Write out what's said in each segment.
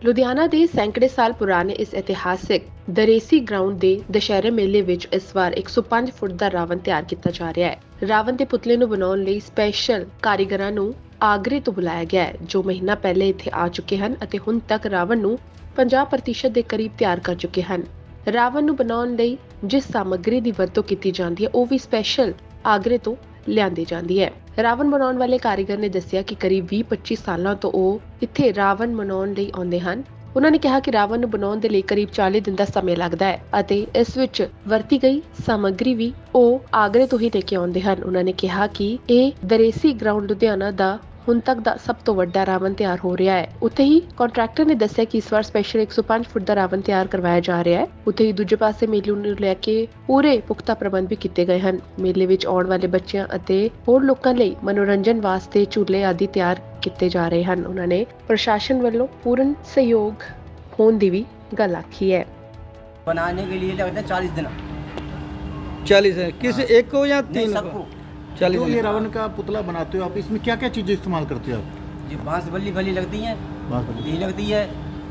ਲੁਧਿਆਣਾ ਦੇ ਸੈਂਕੜੇ ਸਾਲ ਪੁਰਾਣੇ ਇਸ ਇਤਿਹਾਸਿਕ ਦਰੇਸੀ ਗਰਾਊਂਡ ਦੇ ਦੁਸ਼ਹਿਰੇ ਮੇਲੇ ਵਿੱਚ ਇਸ ਵਾਰ 105 ਫੁੱਟ ਦਾ ਰਾਵਣ ਤਿਆਰ ਕੀਤਾ ਜਾ ਰਿਹਾ ਹੈ। ਰਾਵਣ ਦੇ ਪੁਤਲੇ ਨੂੰ ਬਣਾਉਣ ਲਈ ਸਪੈਸ਼ਲ ਕਾਰੀਗਰਾਂ ਨੂੰ ਆਗਰੇ ਤੋਂ ਬੁਲਾਇਆ ਗਿਆ ਹੈ, ਜੋ ਮਹੀਨਾ ਪਹਿਲੇ ਇੱਥੇ ਆ ਚੁੱਕੇ ਹਨ ਅਤੇ ਹੁਣ ਤੱਕ ਰਾਵਣ ਨੂੰ 50% ਦੇ ਕਰੀਬ ਤਿਆਰ ਕਰ ਚੁੱਕੇ ਹਨ। ਰਾਵਣ ਨੂੰ ਬਣਾਉਣ ਲਈ ਜਿਸ ਸਾਮੱਗਰੀ ਦੀ ਵਰਤੋਂ ਕੀਤੀ ਜਾਂਦੀ ਹੈ ਉਹ ਵੀ ਸਪੈਸ਼ਲ ਆਗਰੇ ਤੋਂ ਲਿਆਂਦੀ ਜਾਂਦੀ ਹੈ। ਰਾਵਣ ਬਣਾਉਣ ਵਾਲੇ ਕਾਰੀਗਰ ਨੇ ਦੱਸਿਆ ਕਿ ਕਰੀਬ 20-25 ਸਾਲਾਂ ਤੋਂ ਉਹ ਇੱਥੇ ਰਾਵਣ ਬਣਾਉਣ ਲਈ ਆਉਂਦੇ ਹਨ। ਉਹਨਾਂ ਨੇ ਕਿਹਾ ਕਿ ਰਾਵਣ ਨੂੰ ਬਣਾਉਣ ਦੇ ਲਈ ਕਰੀਬ 40 ਦਿਨ ਦਾ ਸਮਾਂ ਲੱਗਦਾ ਹੈ ਅਤੇ ਇਸ ਵਿੱਚ ਵਰਤੀ ਗਈ ਸਾਮੱਗਰੀ ਵੀ ਉਹ ਆਗਰੇ ਤੋਂ ਹੀ ਲੈ ਕੇ ਆਉਂਦੇ ਹਨ। ਉਹਨਾਂ ਨੇ ਕਿਹਾ ਕਿ ਇਹ ਦਰੇਸੀ ਗਰਾਊਂਡ ਲੁਧਿਆਣਾ ਦਾ ਹੁਣ ਤੱਕ ਦਾ ਸਭ ਤੋਂ ਵੱਡਾ ਰਾਵਣ ਤਿਆਰ ਹੋ ਰਿਹਾ ਹੈ। ਉੱਥੇ ਹੀ ਕੰਟਰੈਕਟਰ ਨੇ ਦੱਸਿਆ ਕਿ ਇਸ ਵਾਰ ਸਪੈਸ਼ਲ 105 ਫੁੱਟ ਦਾ ਰਾਵਣ ਤਿਆਰ ਕਰਵਾਇਆ ਜਾ ਰਿਹਾ ਹੈ। ਉੱਥੇ ਹੀ ਦੂਜੇ ਪਾਸੇ ਮੇਲੇ ਨੂੰ ਲੈ ਕੇ ਪੂਰੇ ਪੁਖਤਾ ਪ੍ਰਬੰਧ ਵੀ ਕੀਤੇ ਗਏ ਹਨ। ਮੇਲੇ ਵਿੱਚ ਆਉਣ ਵਾਲੇ ਬੱਚਿਆਂ ਅਤੇ ਹੋਰ ਲੋਕਾਂ ਲਈ ਮਨੋਰੰਜਨ ਵਾਸਤੇ ਝੂਲੇ ਆਦਿ ਤਿਆਰ ਕੀਤੇ ਜਾ ਰਹੇ ਹਨ। ਉਹਨਾਂ ਨੇ ਪ੍ਰਸ਼ਾਸਨ ਵੱਲੋਂ ਪੂਰਨ ਸਹਿਯੋਗ होने की भी गल आखी है। बनाने के लिए लगता है 40 दिन। 40 है किस एक को या तीन सबको? 40 ये रावण का पुतला बनाते हो आप, इसमें क्या क्या चीजें इस्तेमाल करते हो आप? ये बांस बल्ली भली लगती है, बांस लगती है।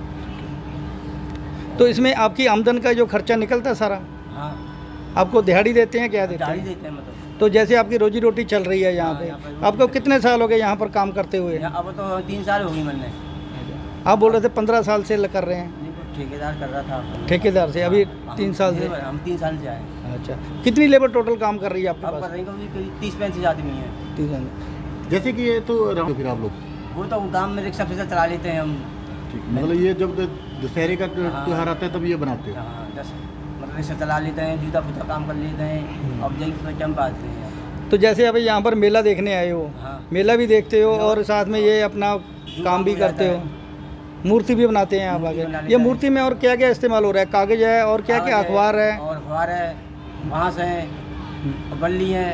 तो इसमें आपकी आमदन का जो खर्चा निकलता है सारा? हाँ। आपको दिहाड़ी देते हैं, क्या देते दिहाड़ी हैं? देते हैं मतलब। तो जैसे आपकी रोजी रोटी चल रही है यहाँ पे, आपको कितने साल हो गए यहाँ पर काम करते हुए? अब तो 3 साल हो गई मैंने। आप बोल रहे थे 15 साल से कर रहे हैं। ठेकेदार कर रहा था। ठेकेदार से अभी 3 साल से? हम 3 साल से आए। अच्छा, कितनी लेबर टोटल काम कर रही है आपके पास? 30-35 आदमी है। 30। जैसे कि ये तो फिर आप लोग वो तो दाम में रिक्शा फिक्शा चला लेते हैं हम। ठीक, मतलब ये जब दशहरे का त्योहार आता है तब ये बनाते हैं? मतलब रिक्शा चला लेते हैं, जूता फूता काम कर लेते हैं। अब जब टाइम पास हैं। तो जैसे अभी यहाँ पर मेला देखने आए हो, मेला भी देखते हो और साथ में ये अपना काम भी करते हो, मूर्ति भी बनाते हैं आप आगे। ये मूर्ति में और क्या क्या इस्तेमाल हो रहा है? कागज है और क्या क्या? अखबार है और अखबार है, बांस है, बल्ली है।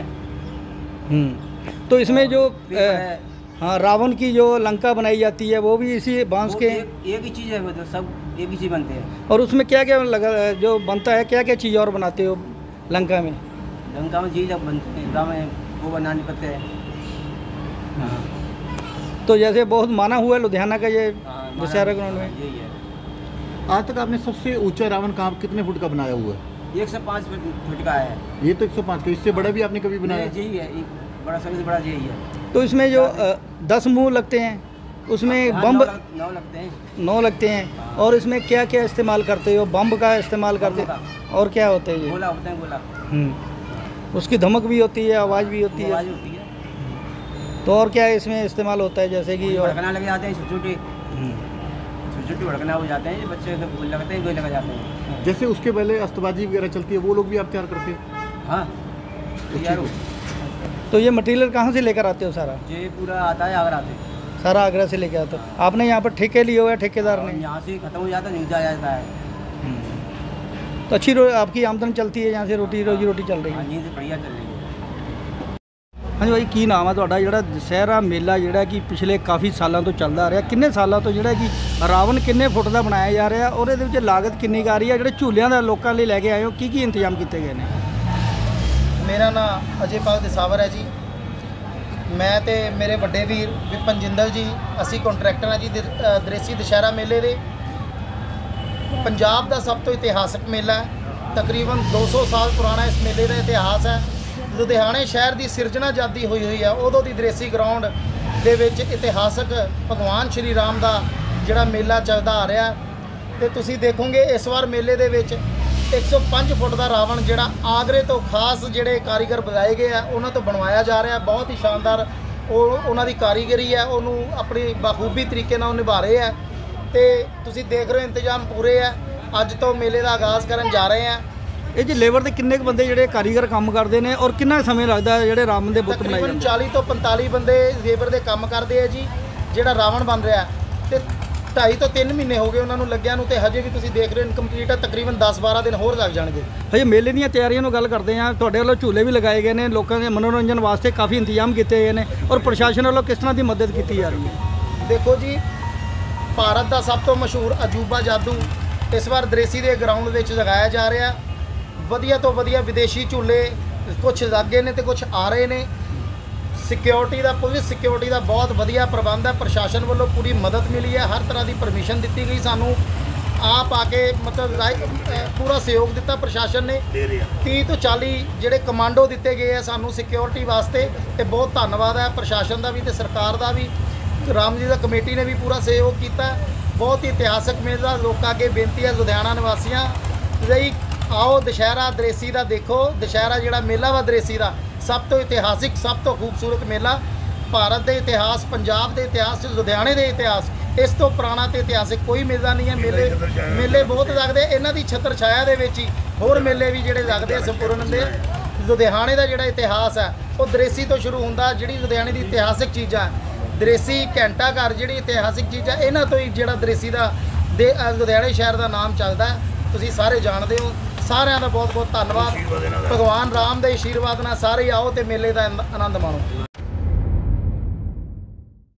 तो इसमें जो हाँ रावण की जो लंका बनाई जाती है वो भी इसी बांस के? एक ही चीज़ है, वो तो सब एक ही चीज़ बनते हैं। और उसमें क्या क्या लगा जो बनता है, क्या क्या चीज़ और बनाते हो लंका में? लंका में चीज़ बनते हैं, गाँव में वो बनाने पड़ते हैं। तो जैसे बहुत माना हुआ है लुधियाना का ये दशहरा ग्राउंड में। यही है। आज तक आपने सबसे ऊंचा रावण कहाँ कितने फुट का बनाया हुआ है? 105 फुट का है। ये तो 105 का, इससे बड़ा भी आपने कभी बनाया? यही है, बड़ा सबसे बड़ा यही है। तो इसमें जो 10 मुँह लगते हैं उसमें बम 9 लगते हैं। 9 लगते हैं। और इसमें क्या क्या इस्तेमाल करते हो? बम का इस्तेमाल करते हो और क्या होते हैं ये? गोला होते हैं, गोला। उसकी धमक भी होती है, आवाज़ भी होती है। तो और क्या इसमें इस्तेमाल होता है? जैसे कि भड़कना लग जाते हैं, छोटे छोटे भड़कना हो जाते हैं, बच्चे लगते हैं, लग जाते हैं। जैसे उसके पहले अस्तबाजी वगैरह चलती है, वो लोग भी आप तैयार करते हैं? हाँ। तो ये मटेरियल कहाँ से लेकर आते हो सारा? ये पूरा आता है आगरा से। सारा आगरा से लेके आते हो? आपने यहाँ पर ठेके लिए हुए हैं ठेकेदार ने? यहाँ से खत्म हो जाता है, नीचे आ जाता है। तो अच्छी आपकी आमदन चलती है यहाँ से? रोजी रोटी चल रही है? यहीं से बढ़िया चल रही है। हाँ जी भाई, की नाम है ਤੁਹਾਡਾ? ਜਿਹੜਾ ਦਸ਼ਹਿਰਾ ਮੇਲਾ ਜਿਹੜਾ ਕਿ ਪਿਛਲੇ ਕਾਫੀ ਸਾਲਾਂ ਤੋਂ ਚੱਲਦਾ ਆ ਰਿਹਾ, ਕਿੰਨੇ ਸਾਲਾਂ ਤੋਂ ਜਿਹੜਾ ਕਿ ਰਾਵਣ ਕਿੰਨੇ ਫੁੱਟ ਦਾ ਬਣਾਇਆ ਜਾ ਰਿਹਾ ਔਰ ਇਹਦੇ ਵਿੱਚ ਲਾਗਤ ਕਿੰਨੀ ਕੁ ਆ ਰਹੀ ਹੈ? ਜਿਹੜੇ ਝੂਲਿਆਂ ਦਾ ਲੋਕਾਂ ਲਈ ਲੈ ਕੇ ਆਏ ਹੋ, ਕੀ ਇੰਤਜ਼ਾਮ ਕੀਤੇ ਗਏ ਨੇ? मेरा नाम अजयपाल दिसावर है जी। मैं तो मेरे ਵੱਡੇ ਵੀਰ ਵਿਪਨ ਜਿੰਦਲ जी, ਅਸੀਂ ਕੰਟਰੈਕਟਰ ਹਾਂ ਜੀ ਦਰੇਸੀ ਦੁਸ਼ਹਿਰਾ ਮੇਲੇ ਦੇ। ਪੰਜਾਬ ਦਾ ਸਭ ਤੋਂ ਇਤਿਹਾਸਕ ਮੇਲਾ ਹੈ, ਤਕਰੀਬਨ 200 ਸਾਲ ਪੁਰਾਣਾ ਇਸ ਮੇਲੇ ਦਾ ਇਤਿਹਾਸ ਹੈ। ਲੁਧਿਆਣੇ ਸ਼ਹਿਰ ਦੀ ਸਿਰਜਣਾ ਆਜ਼ਾਦੀ ਹੋਈ ਹੈ, ਉਦੋਂ ਦੀ ਦਰੇਸੀ ਗਰਾਊਂਡ ਦੇ ਵਿੱਚ ਇਤਿਹਾਸਕ ਭਗਵਾਨ ਸ਼੍ਰੀ ਰਾਮ ਦਾ ਜਿਹੜਾ ਮੇਲਾ ਚੱਲਦਾ ਆ ਰਿਹਾ। ਤੇ ਤੁਸੀਂ ਦੇਖੋਗੇ ਇਸ ਵਾਰ ਮੇਲੇ ਦੇ ਵਿੱਚ 105 ਫੁੱਟ ਦਾ ਰਾਵਣ ਜਿਹੜਾ ਆਗਰੇ ਤੋਂ ਖਾਸ ਜਿਹੜੇ ਕਾਰੀਗਰ ਬੁਲਾਏ ਗਏ ਆ ਉਹਨਾਂ ਤੋਂ ਬਣਵਾਇਆ ਜਾ ਰਿਹਾ। ਬਹੁਤ ਹੀ ਸ਼ਾਨਦਾਰ ਉਹਨਾਂ ਦੀ ਕਾਰੀਗਰੀ ਹੈ, ਉਹਨੂੰ ਆਪਣੀ ਬਾਖੂਬੀ ਤਰੀਕੇ ਨਾਲ ਨਿਭਾ ਰਹੇ ਆ। ਤੇ ਤੁਸੀਂ ਦੇਖ ਰਹੇ ਹੋ ਇੰਤਜ਼ਾਮ ਪੂਰੇ ਆ। ਅੱਜ ਤੋਂ ਮੇਲੇ ਦਾ ਆਗਾਜ਼ ਕਰਨ ਜਾ ਰਹੇ ਆ। ਇਹ ਜੀ ਲੇਬਰ ਦੇ ਕਿੰਨੇ ਕੁ ਬੰਦੇ ਜਿਹੜੇ ਕਾਰੀਗਰ ਕੰਮ ਕਰਦੇ ਨੇ ਔਰ ਕਿੰਨਾ ਸਮੇਂ ਲੱਗਦਾ ਜਿਹੜੇ ਰਾਵਣ ਦੇ ਬੁੱਤ ਬਣਾਏ ਜਾਂਦੇ? 40 ਤੋਂ 45 ਬੰਦੇ ਲੇਬਰ ਦੇ ਕੰਮ ਕਰਦੇ ਆ ਜੀ। ਜਿਹੜਾ ਰਾਵਣ ਬਣ ਰਿਹਾ ਤੇ 2.5 ਤੋਂ 3 ਮਹੀਨੇ ਹੋ ਗਏ ਉਹਨਾਂ ਨੂੰ ਲੱਗਿਆ ਨੂੰ, ਤੇ ਹਜੇ ਵੀ ਤੁਸੀਂ ਦੇਖ ਰਹੇ ਹੋ ਇਨਕੰਪਲੀਟ ਹੈ। ਤਕਰੀਬਨ 10-12 ਦਿਨ ਹੋਰ ਲੱਗ ਜਾਣਗੇ। ਹਜੇ ਮੇਲੇ ਦੀਆਂ ਤਿਆਰੀਆਂ ਨੂੰ ਗੱਲ ਕਰਦੇ ਹਾਂ। ਤੁਹਾਡੇ ਵੱਲੋਂ ਝੂਲੇ ਵੀ ਲਗਾਏ ਗਏ ਨੇ, ਲੋਕਾਂ ਦੇ ਮਨੋਰੰਜਨ ਵਾਸਤੇ ਕਾਫੀ ਇੰਤਜ਼ਾਮ ਕੀਤੇ ਗਏ ਨੇ ਔਰ ਪ੍ਰਸ਼ਾਸਨ ਵੱਲੋਂ ਕਿਸ ਤਰ੍ਹਾਂ ਦੀ ਮਦਦ ਕੀਤੀ ਜਾ ਰਹੀ ਹੈ? ਦੇਖੋ ਜੀ, ਭਾਰਤ ਦਾ ਸਭ ਤੋਂ ਮਸ਼ਹੂਰ ਅਜੂਬਾ ਜਾਦੂ ਇਸ ਵਾਰ ਦਰੇਸੀ ਦੇ ਗਰਾਊਂਡ ਵਿੱਚ ਲਗਾਇਆ ਜਾ ਰਿਹਾ। ਵਧੀਆ ਤੋਂ ਵਧੀਆ ਵਿਦੇਸ਼ੀ ਝੂਲੇ ਕੁਝ ਲੱਗ ਗਏ ਨੇ ਤੇ ਕੁਝ ਆ ਰਹੇ ਨੇ। ਸਿਕਿਉਰਿਟੀ ਦਾ ਪੁਲਿਸ ਸਿਕਿਉਰਿਟੀ ਦਾ ਬਹੁਤ ਵਧੀਆ ਪ੍ਰਬੰਧ ਹੈ। ਪ੍ਰਸ਼ਾਸਨ ਵੱਲੋਂ ਪੂਰੀ ਮਦਦ ਮਿਲੀ ਹੈ, ਹਰ ਤਰ੍ਹਾਂ ਦੀ ਪਰਮਿਸ਼ਨ ਦਿੱਤੀ ਗਈ ਸਾਨੂੰ। ਆਪ ਆ ਕੇ ਮਤਲਬ ਪੂਰਾ ਸਹਿਯੋਗ ਦਿੱਤਾ ਪ੍ਰਸ਼ਾਸਨ ਨੇ। 30 ਤੋਂ 40 ਜਿਹੜੇ ਕਮਾਂਡੋ ਦਿੱਤੇ ਗਏ ਆ ਸਾਨੂੰ ਸਿਕਿਉਰਿਟੀ ਵਾਸਤੇ, ਤੇ ਬਹੁਤ ਧੰਨਵਾਦ ਹੈ ਪ੍ਰਸ਼ਾਸਨ ਦਾ ਵੀ ਤੇ ਸਰਕਾਰ ਦਾ ਵੀ। ਰਾਮ ਜੀ ਦਾ ਕਮੇਟੀ ਨੇ ਵੀ ਪੂਰਾ ਸਹਿਯੋਗ ਕੀਤਾ। ਬਹੁਤ ਹੀ ਇਤਿਹਾਸਕ ਮੇਲਾ। ਲੋਕਾਂ ਅੱਗੇ ਬੇਨਤੀ ਹੈ ਲੁਧਿਆਣਾ ਨਿਵਾਸੀਆਂ ਲਈ, ਆਓ ਦੁਸ਼ਹਿਰਾ ਦਰੇਸੀ ਦਾ ਦੇਖੋ। ਦੁਸ਼ਹਿਰਾ ਜਿਹੜਾ ਮੇਲਾ ਵਾ ਦਰੇਸੀ ਦਾ, ਸਭ ਤੋਂ ਇਤਿਹਾਸਿਕ, ਸਭ ਤੋਂ ਖੂਬਸੂਰਤ ਮੇਲਾ। ਭਾਰਤ ਦੇ ਇਤਿਹਾਸ, ਪੰਜਾਬ ਦੇ ਇਤਿਹਾਸ, ਲੁਧਿਆਣੇ ਦੇ ਇਤਿਹਾਸ, ਇਸ ਤੋਂ ਪੁਰਾਣਾ ਤੇ ਇਤਿਹਾਸਿਕ ਕੋਈ ਮੇਲਾ ਨਹੀਂ ਹੈ। ਮੇਲੇ ਬਹੁਤ ਲੱਗਦੇ, ਇਹਨਾਂ ਦੀ ਛਤਰ ਛਾਇਆ ਦੇ ਵਿੱਚ ਹੀ ਹੋਰ ਮੇਲੇ ਵੀ ਜਿਹੜੇ ਲੱਗਦੇ ਆ ਸੰਪੂਰਨ ਦੇ। ਲੁਧਿਆਣੇ ਦਾ ਜਿਹੜਾ ਇਤਿਹਾਸ ਹੈ ਉਹ ਦਰੇਸੀ ਤੋਂ ਸ਼ੁਰੂ ਹੁੰਦਾ। ਜਿਹੜੀ ਲੁਧਿਆਣੇ ਦੀ ਇਤਿਹਾਸਿਕ ਚੀਜ਼ਾਂ, ਦਰੇਸੀ, ਘੰਟਾ ਘਰ, ਜਿਹੜੀ ਇਤਿਹਾਸਿਕ ਚੀਜ਼ਾਂ, ਇਹਨਾਂ ਤੋਂ ਹੀ ਜਿਹੜਾ ਦਰੇਸੀ ਦਾ ਲੁਧਿਆਣੇ ਸ਼ਹਿਰ ਦਾ ਨਾਮ ਚੱਲਦਾ। ਤੁਸੀਂ ਸਾਰੇ ਜਾਣਦੇ ਹੋ। ਸਾਰਿਆਂ ਦਾ ਬਹੁਤ ਬਹੁਤ ਧੰਨਵਾਦ। ਭਗਵਾਨ ਰਾਮ ਦੇ ਆਸ਼ੀਰਵਾਦ ਨਾਲ ਸਾਰੇ ਆਓ ਤੇ ਮੇਲੇ ਦਾ ਆਨੰਦ ਮਾਣੋ।